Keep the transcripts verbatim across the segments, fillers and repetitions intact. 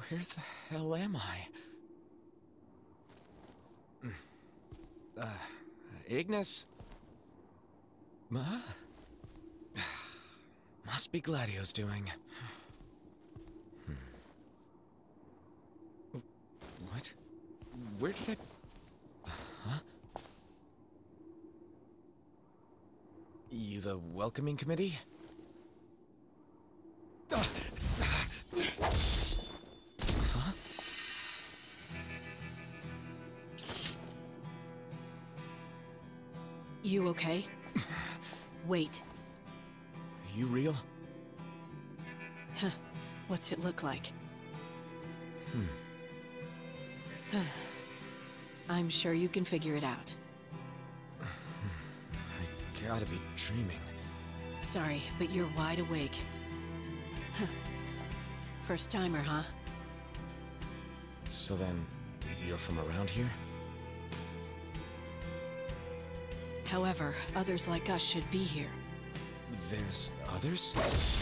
Where the hell am I? Uh, Ignis? Ma? Must be Gladio's doing. Hmm. What? Where did I... Huh? You the welcoming committee? Huh? You okay? Wait. You real? Huh. What's it look like? Hmm. I'm sure you can figure it out. I gotta be dreaming. Sorry, but you're wide awake. Huh. First timer, huh? So then, you're from around here? However, others like us should be here. There's others?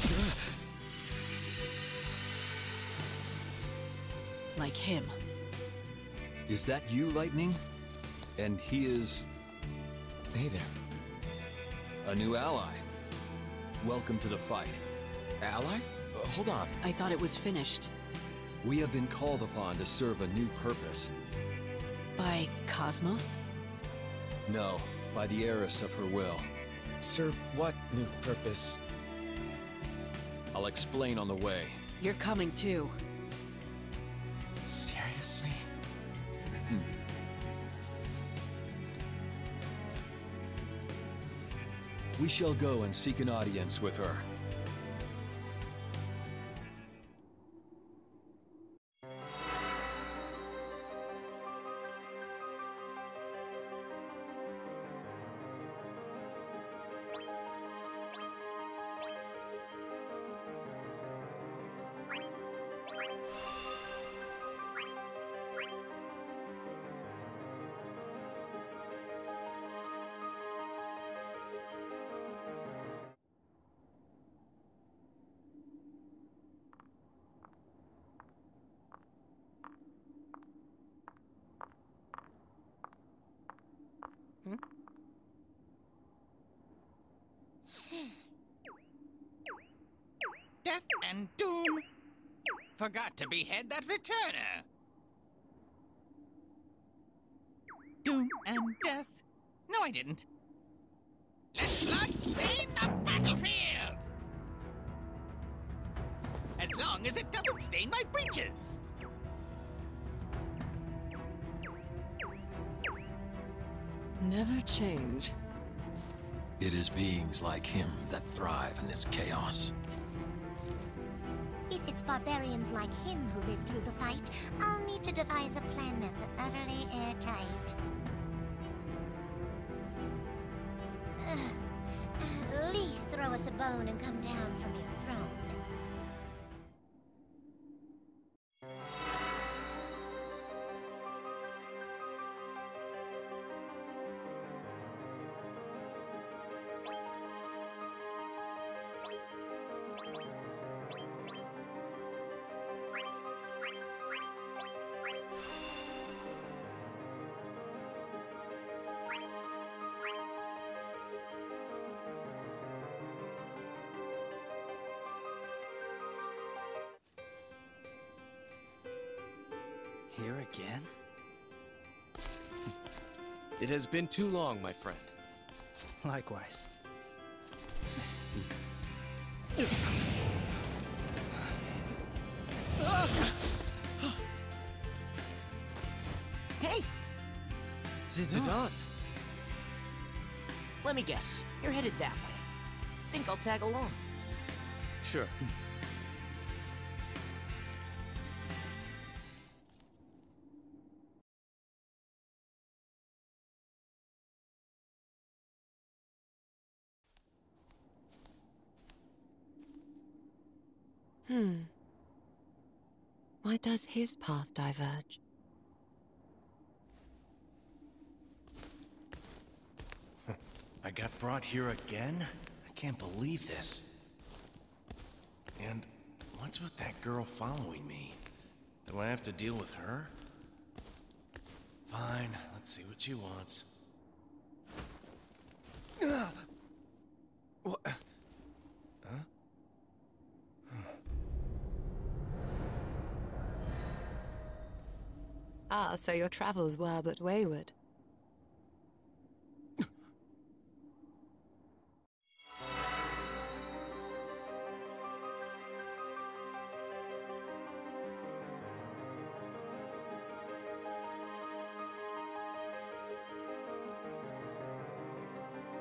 Like him. Is that you, Lightning? And he is... Hey there. a new ally. Welcome to the fight. Ally? Uh, hold on. I thought it was finished. We have been called upon to serve a new purpose. By Cosmos? No, by the heiress of her will. Serve what new purpose? I'll explain on the way. You're coming too. Seriously? Hmm. We shall go and seek an audience with her. Death and doom! Forgot to behead that returner! Doom and death? No, I didn't. Let blood stain the battlefield! As long as it doesn't stain my breeches! Never change. It is beings like him that thrive in this chaos. If it's barbarians like him who live through the fight, I'll need to devise a plan that's utterly airtight. Ugh. At least throw us a bone and come down from your throne. Here again? It has been too long, my friend. Likewise. Hey! Zidane! Let me guess. You're headed that way. Think I'll tag along. Sure. Hmm. Why does his path diverge? I got brought here again? I can't believe this. And what's with that girl following me? Do I have to deal with her? Fine, let's see what she wants. What? Huh? Ah, so your travels were but wayward.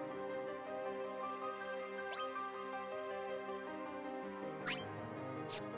You